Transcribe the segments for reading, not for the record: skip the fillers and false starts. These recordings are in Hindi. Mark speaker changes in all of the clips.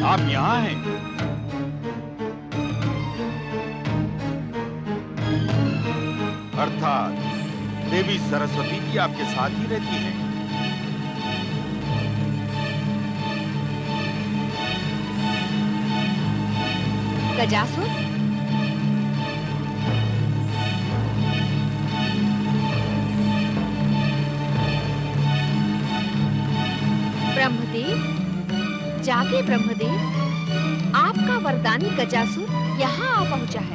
Speaker 1: आप यहाँ हैं? अर्थात देवी सरस्वती जी आपके साथ ही रहती हैं।
Speaker 2: गजासुर, ब्रह्मदेव, जागे ब्रह्मदेव, आपका वरदानी गजासुर यहाँ आ पहुंचा है।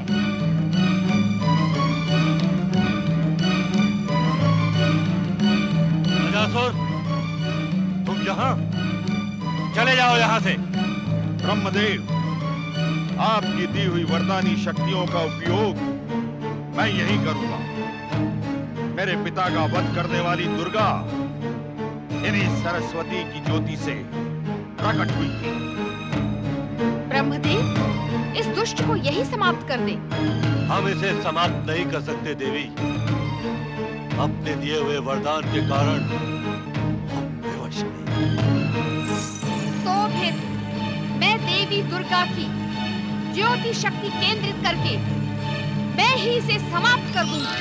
Speaker 3: गजासुर, तुम यहाँ? चले जाओ यहाँ से।
Speaker 1: ब्रह्मदेव, आपकी दी हुई वरदानी शक्तियों का उपयोग मैं यही करूंगा। मेरे पिता का वध करने वाली दुर्गा इन्हीं सरस्वती की ज्योति से प्रकट हुई थी।
Speaker 2: ब्रह्मदेव, इस दुष्ट को यही समाप्त कर दे।
Speaker 3: हम इसे समाप्त नहीं कर सकते देवी। अपने दिए हुए वरदान के कारण हम विवश हैं।
Speaker 2: तो फिर मैं देवी दुर्गा की ज्योति शक्ति केंद्रित करके मैं ही इसे समाप्त कर दूंगी।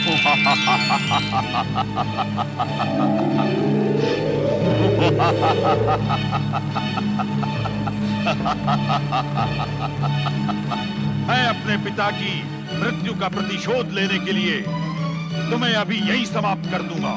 Speaker 1: मैं अपने पिता की मृत्यु का प्रतिशोध लेने के लिए तुम्हें अभी यही समाप्त कर दूंगा।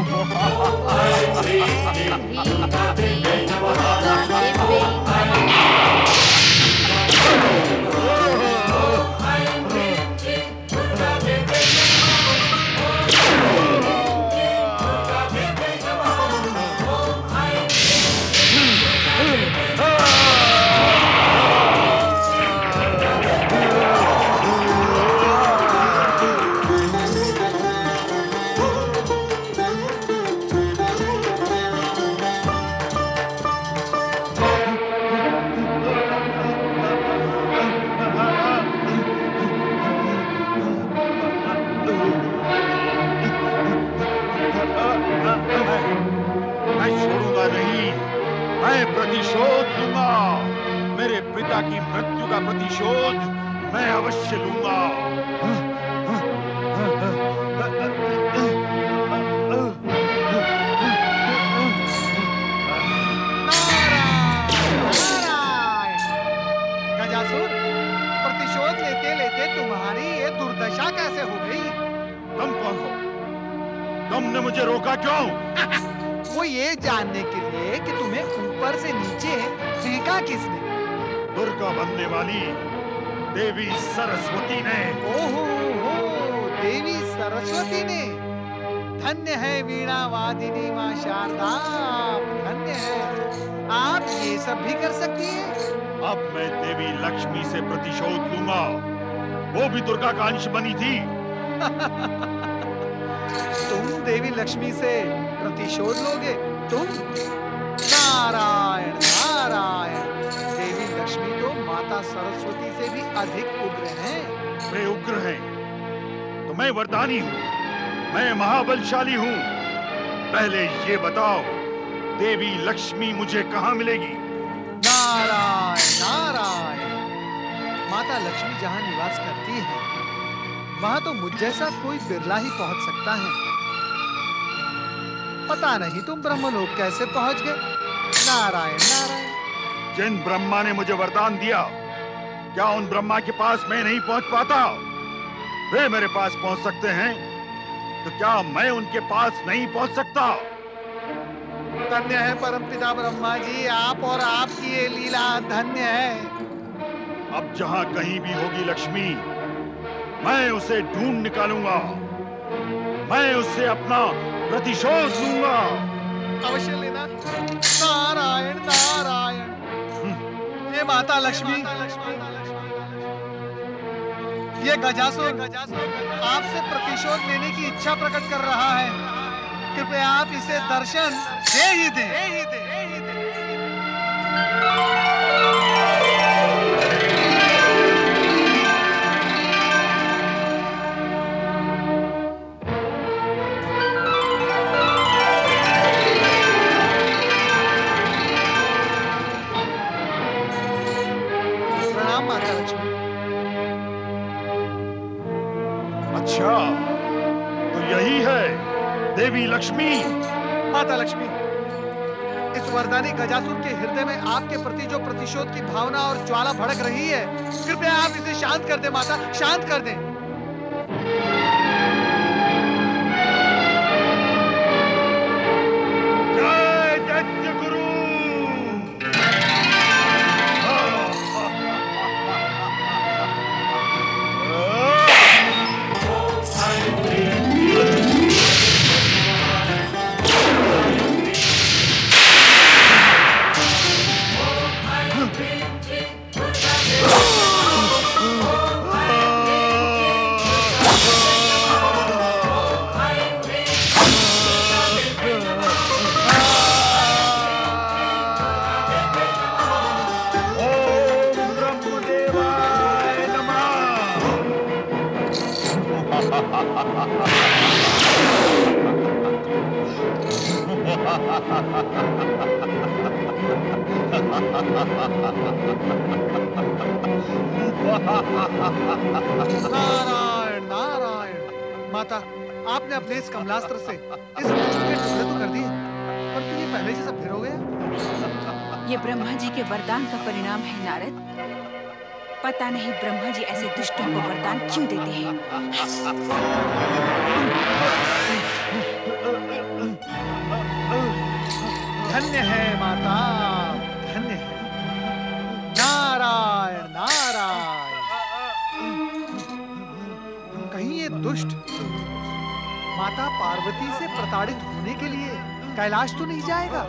Speaker 1: प्रतिशोध लूंगा। मेरे पिता की मृत्यु का प्रतिशोध मैं अवश्य लूंगा।
Speaker 4: गजासुर, प्रतिशोध लेते लेते तुम्हारी ये दुर्दशा कैसे हो गई?
Speaker 1: तुम कौन हो? तुमने मुझे रोका क्यों?
Speaker 4: वो ये जानने के लिए कि तुम्हें ऊपर से नीचे फेंका किसने?
Speaker 1: दुर्गा बनने वाली देवी सरस्वती ने।
Speaker 4: ओहो हो, देवी सरस्वती ने। धन्य है वीणा वादिनी माँ शारदा, धन्य है। आप ये सब भी कर सकती हैं।
Speaker 1: अब मैं देवी लक्ष्मी से प्रतिशोध लूंगा। वो भी दुर्गा का अंश बनी थी।
Speaker 4: तुम देवी लक्ष्मी से प्रतिशोध लोगे? तुम? नारायण नारायण, देवी लक्ष्मी तो माता सरस्वती से भी अधिक उग्र हैं।
Speaker 1: वे उग्र हैं तो मैं वरदानी हूँ, मैं महाबलशाली हूँ। पहले ये बताओ, देवी लक्ष्मी मुझे कहाँ मिलेगी?
Speaker 4: नारायण नारायण, माता लक्ष्मी जहाँ निवास करती है वहाँ तो मुझ जैसा कोई बिरला ही पहुँच सकता है। पता नहीं तुम ब्रह्मलोक कैसे पहुंच गए? नारायण नारायण।
Speaker 1: जिन ब्रह्मा ने मुझे वरदान दिया, क्या उन ब्रह्मा के पास मैं नहीं पहुंच पाता? वे मेरे पास पहुंच सकते हैं, तो क्या मैं उनके पास नहीं पहुंच सकता?
Speaker 4: धन्य है परमपिता ब्रह्मा जी, आप और आपकी ये लीला धन्य है।
Speaker 1: अब जहां कहीं भी होगी लक्ष्मी, मैं उसे ढूंढ निकालूंगा। मैं उससे अपना प्रतिशोध लूंगा।
Speaker 4: अवश्य लेना। नारायण नारायण। ये माता लक्ष्मी, ये गजासुर आपसे प्रतिशोध लेने की इच्छा प्रकट कर रहा है। कृपया आप इसे दर्शन दे ही दें। प्रणाम माता लक्ष्मी।
Speaker 1: अच्छा, तो यही है देवी लक्ष्मी।
Speaker 4: माता लक्ष्मी, इस वरदानी गजासुर के हृदय में आपके प्रति जो प्रतिशोध की भावना और ज्वाला भड़क रही है, कृपया आप इसे शांत कर दें माता, शांत कर दें।
Speaker 1: जय दैत्य गुरु।
Speaker 4: नारायण नारायण। माता, आपने अपने इस कमलास्त्र से इस दुष्ट के टुकड़े तो कर दिए, परंतु ये पहले जैसा फिर हो गया।
Speaker 5: ये ब्रह्मा जी के वरदान का परिणाम है नारद। पता नहीं ब्रह्मा जी ऐसे दुष्टों को वरदान क्यों देते हैं।
Speaker 4: धन्य है माता, धन्य है। नारायण नारायण। कहीं ये दुष्ट माता पार्वती से प्रताड़ित होने के लिए कैलाश तो नहीं जाएगा?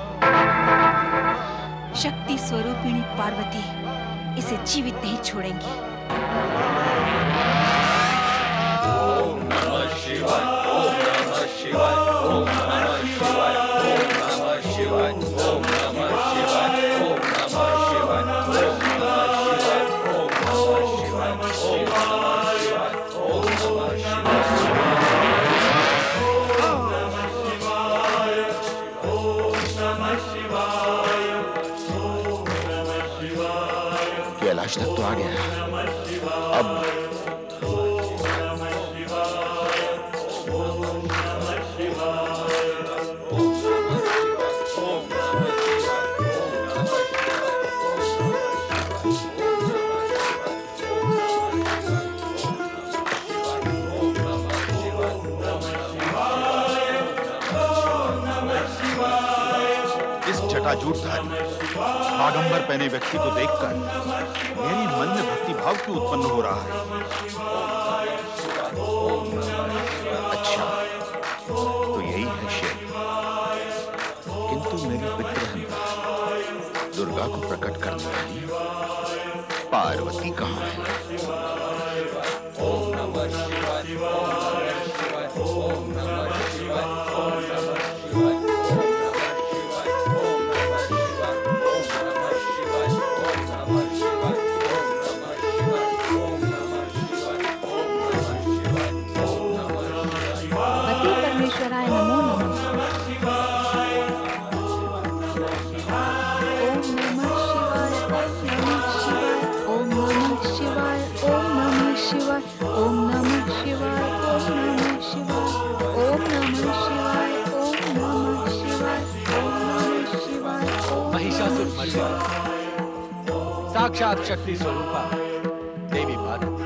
Speaker 5: शक्ति स्वरूपिणी पार्वती इसे जीवित नहीं छोड़ेंगी।
Speaker 6: ओम नमः शिवाय, ओम नमः शिवाय, ओम नमः शिवाय, ओम नमः शिवाय, ओम नमः शिवाय, ओम नमः शिवाय, ओम नमः शिवाय, ओम नमः शिवाय, ओम नमः शिवाय, ओम नमः शिवाय।
Speaker 7: कैलाश तक तो आ गया, अब
Speaker 1: जटाजूटधारी बागंबर पहने व्यक्ति को देखकर मेरी मन में भक्ति भाव क्यों उत्पन्न हो रहा है? अच्छा, तो यही है शिव। किंतु मेरी पितृहंता दुर्गा को प्रकट करने वाली पार्वती कहाँ है?
Speaker 6: ओम नमः शिवाय, ओम नमः शिवाय, ओम नमः शिवाय, ओम नमः शिवाय,
Speaker 2: परमेश्वराय नमो नमः। ओम नमः शिवाय, ओम नमः शिवाय, ओम नमः शिवाय, ओम नमः शिवाय, ओम नमः शिवाय, ओम नमः शिवाय, ओम नमः शिवाय।
Speaker 8: महिषासुर मर्दिनी साक्षात शक्ति स्वरूपा देवी पार्वती।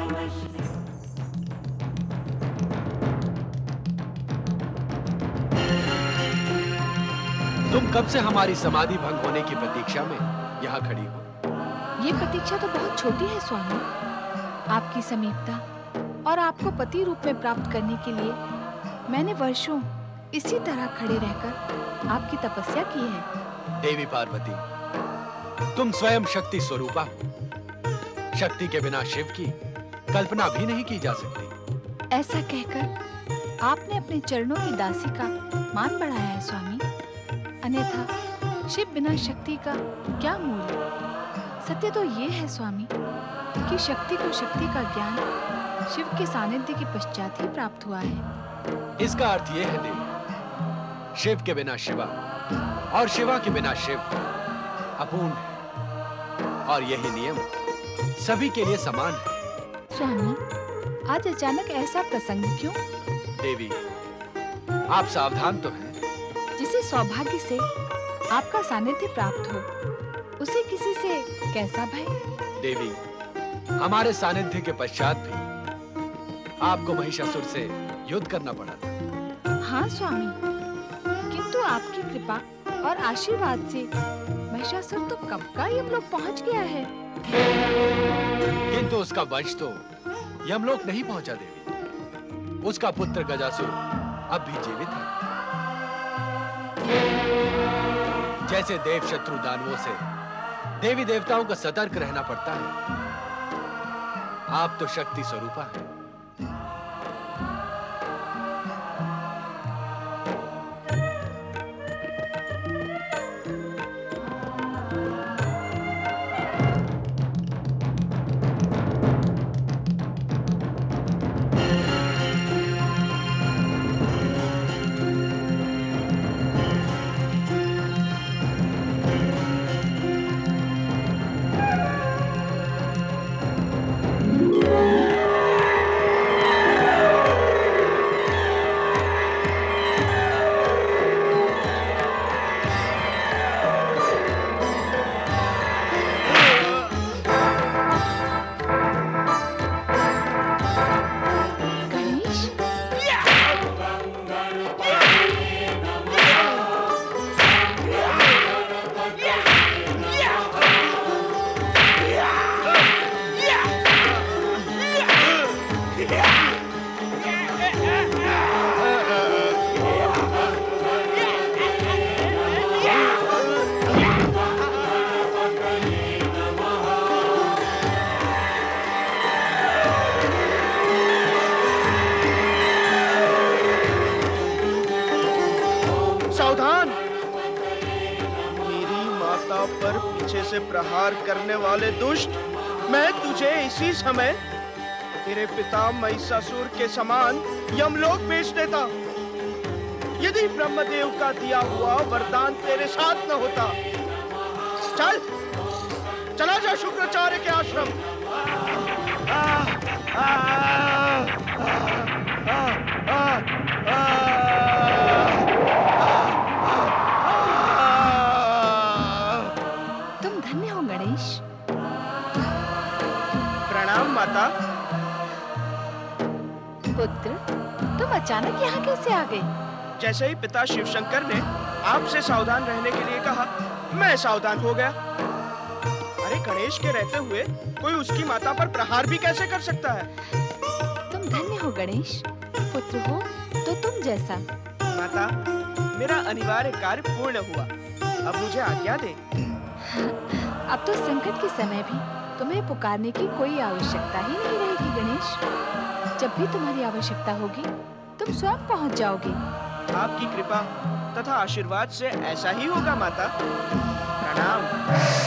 Speaker 8: तुम कब से हमारी समाधि भंग होने की प्रतीक्षा में यहाँ खड़ी हो?
Speaker 2: ये प्रतीक्षा तो बहुत छोटी है स्वामी। आपकी समीपता और आपको पति रूप में प्राप्त करने के लिए मैंने वर्षों इसी तरह खड़े रहकर आपकी तपस्या की है।
Speaker 8: देवी पार्वती, तुम स्वयं शक्ति स्वरूपा हो। शक्ति के बिना शिव की कल्पना भी नहीं की जा सकती।
Speaker 2: ऐसा कहकर आपने अपने चरणों की दासी का मान बढ़ाया है स्वामी। अन्यथा शिव बिना शक्ति का क्या मूल्य? सत्य तो ये है स्वामी कि शक्ति को शक्ति का ज्ञान शिव के सानिध्य के पश्चात ही प्राप्त हुआ है।
Speaker 8: इसका अर्थ यह है देवी, शिव के बिना शिवा और शिवा के बिना शिव अपूर्ण है। और यही नियम सभी के लिए समान है।
Speaker 2: स्वामी, आज अचानक ऐसा प्रसंग क्यों?
Speaker 8: देवी, आप सावधान तो हैं?
Speaker 2: जिसे सौभाग्य से आपका सानिध्य प्राप्त हो, उसे किसी से कैसा भय?
Speaker 8: देवी, हमारे सानिध्य के पश्चात भी आपको महिषासुर से युद्ध करना पड़ा था।
Speaker 2: हाँ स्वामी, किंतु आपकी कृपा और आशीर्वाद से महिषासुर तो कब का यमलोक पहुंच गया है।
Speaker 8: किंतु उसका वंश तो यमलोक नहीं पहुंचा देवी। उसका पुत्र गजासुर अब भी जीवित है। जैसे देव शत्रु दानवों से देवी देवताओं को सतर्क रहना पड़ता है, आप तो शक्ति स्वरूपा हैं।
Speaker 6: प्रहार करने वाले दुष्ट, मैं तुझे इसी समय तेरे पिता महिषासुर के समान यमलोक भेज देता, यदि ब्रह्मदेव का दिया हुआ वरदान तेरे साथ न होता। चल, चला जा शुक्राचार्य के आश्रम। प्रणाम माता।
Speaker 2: पुत्र, तुम अचानक यहाँ कैसे आ गए?
Speaker 6: जैसे ही पिता शिवशंकर ने आपसे सावधान रहने के लिए कहा, मैं सावधान हो गया। अरे गणेश के रहते हुए कोई उसकी माता पर प्रहार भी कैसे कर सकता है?
Speaker 2: तुम धन्य हो गणेश, पुत्र हो तो तुम जैसा।
Speaker 6: माता, मेरा अनिवार्य कार्य पूर्ण हुआ, अब मुझे आज्ञा दे।
Speaker 2: अब तो संकट के समय भी तुम्हें पुकारने की कोई आवश्यकता ही नहीं रहेगी गणेश। जब भी तुम्हारी आवश्यकता होगी, तुम स्वयं पहुंच जाओगे।
Speaker 6: आपकी कृपा तथा आशीर्वाद से ऐसा ही होगा माता। प्रणाम।